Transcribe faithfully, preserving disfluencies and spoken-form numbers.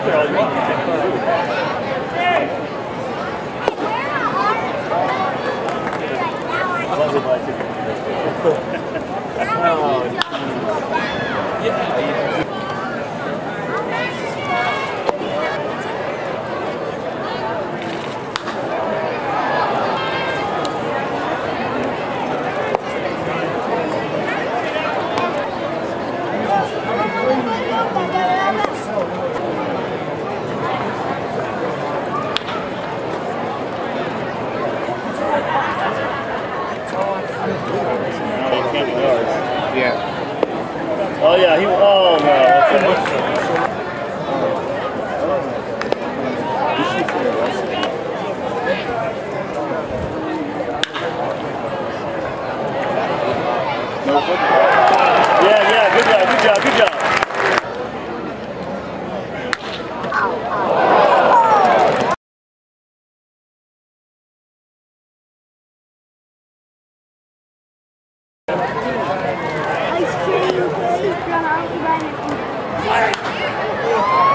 there all you want. I love it like it. Oh, yeah. Yeah. Oh yeah, he. Oh no. That's yeah, yeah. Good job. Good job. Good job. Ice cream, run out the